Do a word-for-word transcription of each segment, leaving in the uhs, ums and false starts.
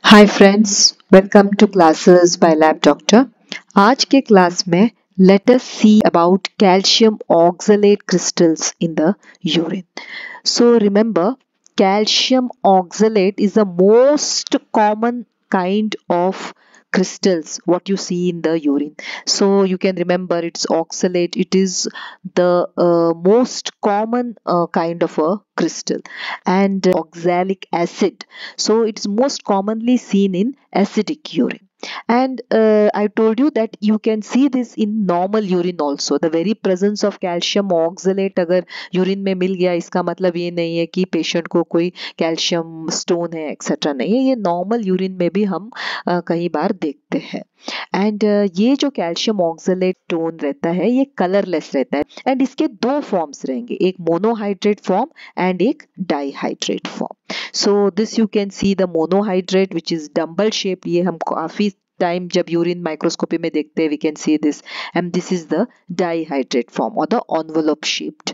Hi friends, welcome to classes by lab doctor. आज के class में let us see about calcium oxalate crystals in the urine. So remember, calcium oxalate is the most common kind of crystals what you see in the urine. So you can remember it's oxalate. It is the uh, most common uh, kind of a crystal, and uh, oxalic acid. So it's most commonly seen in acidic urine. And uh, I told you that you can see this in normal urine also. The very presence of calcium oxalate अगर urine में मिल गया, इसका मतलब ये नहीं है कि पेशेंट को कोई कैल्शियम स्टोन है एक्सेट्रा नहीं है. ये नॉर्मल यूरिन में भी हम uh, कई बार देखते हैं. एंड uh, ये जो कैल्शियम ऑक्सलेट स्टोन रहता है ये कलरलेस रहता है. एंड इसके दो फॉर्म्स रहेंगे, एक मोनोहाइड्रेट फॉर्म एंड एक dihydrate form. So this you can see the monohydrate which is dumbbell shape. ये हम काफी टाइम जब यूरिन माइक्रोस्कोपी में देखते हैं, we can see this. And this is the dihydrate form और the envelope shaped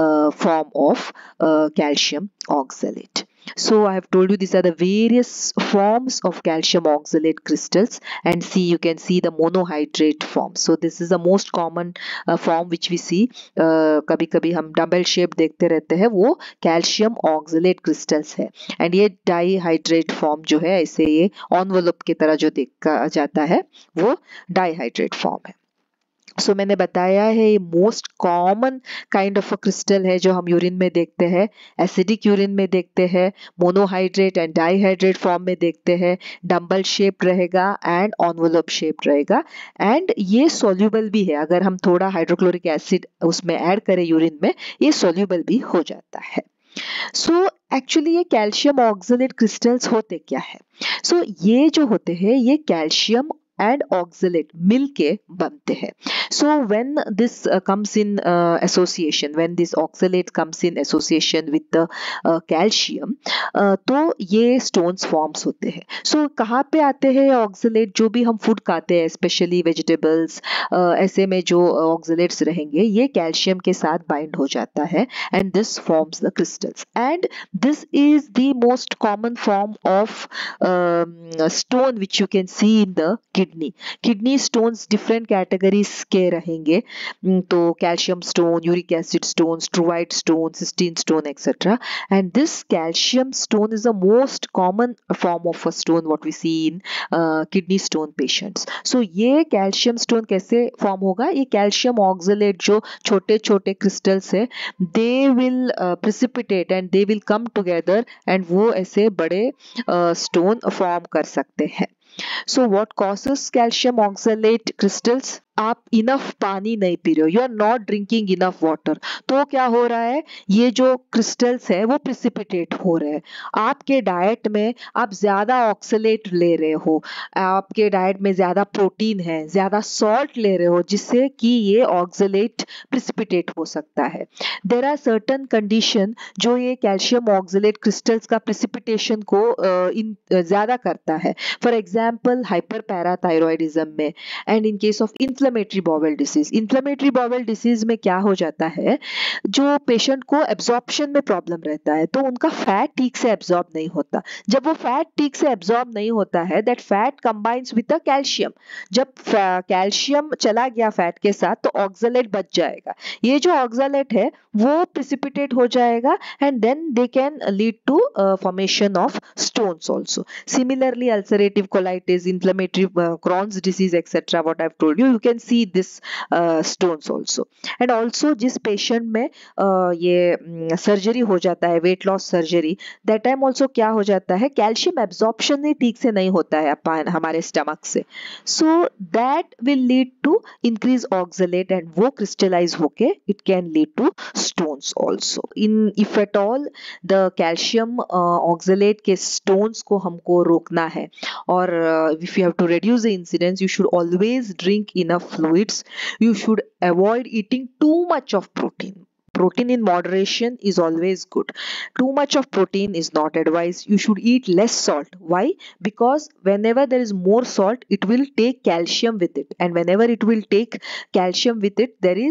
form of uh, calcium oxalate. So I have told you these are the various forms of calcium oxalate crystals, and see you can see the monohydrate form. So this is the most common uh, form which we see. uh, कभी कभी हम double shape देखते रहते हैं, वो calcium oxalate crystals है. And ये dihydrate form जो है, ऐसे ये एनवेलप की तरह जो देखा जाता है वो डाईहाइड्रेट फॉर्म है. सो so, मैंने बताया है ये most common kind of a crystal है जो हम यूरिन में देखते हैं. एसिडिक यूरिन में देखते हैं, मोनोहाइड्रेट एंड डाईहाइड्रेट फॉर्म में देखते हैं, डम्बल शेप रहेगा एंड एनवेलप शेप रहेगा. एंड ये सॉल्यूबल भी है, अगर हम थोड़ा हाइड्रोक्लोरिक एसिड उसमें ऐड करें यूरिन में, ये सॉल्यूबल भी हो जाता है. सो so, एक्चुअली ये कैल्शियम ऑक्सलेट क्रिस्टल्स होते क्या है? सो so, ये जो होते हैं ये कैल्शियम and oxalate मिलके बनते हैं. So when this uh, comes in uh, association, when this oxalate comes in association with the uh, calcium, uh, तो ये stones forms होते हैं. So कहाँ पे आते हैं oxalate? जो भी हम food खाते हैं, especially vegetables, uh, ऐसे में जो oxalates रहेंगे ये calcium के साथ bind हो जाता है, and this forms the crystals. And this is the most common form of um, stone which you can see in the kidney. Kidney kidney stones different categories के रहेंगे. तो calcium stone, uric acid stone, struvite stone, cystine stone etcetera. And this calcium stone is the most common form of a stone what we see in kidney stone patients. So ये calcium stone कैसे form होगा? ये calcium oxalate जो छोटे छोटे crystals है, they will precipitate and they will come together, and वो ऐसे बड़े स्टोन uh, फॉर्म कर सकते हैं. So what causes calcium oxalate crystals? आप इनफ पानी नहीं पी रहे हो, you are not drinking enough water, तो क्या हो रहा है, ये जो क्रिस्टल्स है वो प्रिसिपिटेट हो रहे हैं. आपके डाइट में आप ज्यादा ऑक्सलेट ले रहे हो, आपके डाइट में ज्यादा प्रोटीन है, ज्यादा सॉल्ट ले रहे हो, जिससे कि ये ऑक्सलेट प्रिसिपिटेट हो सकता है. देयर आर सर्टन कंडीशन जो ये कैल्शियम ऑक्सलेट क्रिस्टल्स का प्रिसिपिटेशन को इन ज्यादा करता है. फॉर एग्जाम्पल हाइपर पैराथायरॉयडिज्म में, and in case of inflammatory bowel disease. Inflammatory bowel disease में क्या हो जाता है, जो पेशेंट को एब्जॉर्प्शन में प्रॉब्लम रहता है, तो उनका फैट ठीक से एब्जॉर्ब नहीं होता. जब वो फैट ठीक से एब्जॉर्ब नहीं होता है, that fat combines with the calcium. जब कैल्शियम चला गया फैट के साथ, तो ऑक्सलेट बच जाएगा. ये जो ऑक्सलेट है वो प्रिसिपिटेट हो जाएगा, and then they can lead to formation of stones also. Similarly ulcerative colitis, inflammatory Crohn's disease etcetera, what I have told you, you can see this uh, stones also. And also जिस patient में uh, ये surgery हो जाता है, weight loss surgery, that time also क्या हो जाता है, कैल्शियम एब्जॉर्प्शन ही ठीक से नहीं होता है अपन हमारे स्टमक से. So that will lead to increase oxalate, and वो क्रिस्टलाइज होके it can lead to stones also. In if at all the calcium oxalate के स्टोन्स को हमको रोकना है, और if you have to reduce the incidence, you should always drink enough fluids. You should avoid eating too much of protein. Protein in moderation is always good. Too much of protein is not advised. You should eat less salt. Why? Because whenever there is more salt, it will take calcium with it, and whenever it will take calcium with it, there is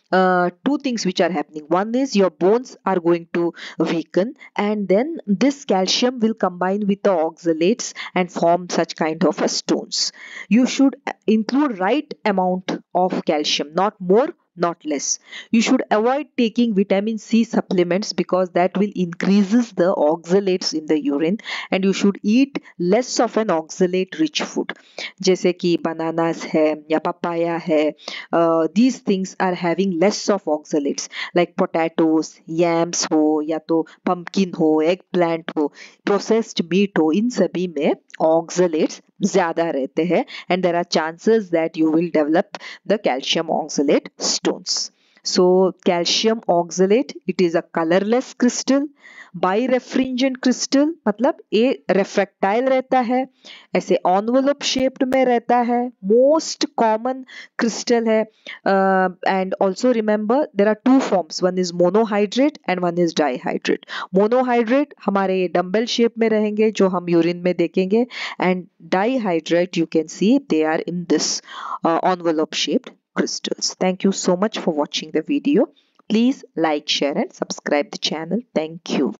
uh, two things which are happening. One is your bones are going to weaken, and then this calcium will combine with the oxalates and form such kind of a stones. You should include right amount of calcium, not more, not less. You should avoid taking vitamin C supplements because that will increases the oxalates in the urine, and you should eat less of an oxalate rich food, जैसे कि bananas है या papaya है. uh, these things are having less of oxalates, like potatoes, yams हो या तो pumpkin हो, eggplant हो, processed meat हो, इन सभी में oxalates ज़्यादा रहते हैं, and there are chances that you will develop the calcium oxalate stones. So calcium oxalate, it is a colorless crystal, birefringent crystal, मतलब ये रेफ्रेक्टाइल रहता है, ऐसे envelope shaped में रहता है, most common crystal है. uh, and also remember there are two forms, one is monohydrate and one is dihydrate. monohydrate हमारे डम्बल शेप में रहेंगे जो हम यूरिन में देखेंगे, and dihydrate you can see they are in this uh, envelope shaped crystals. Thank you so much for watching the video. Please like, share and subscribe the channel. Thank you.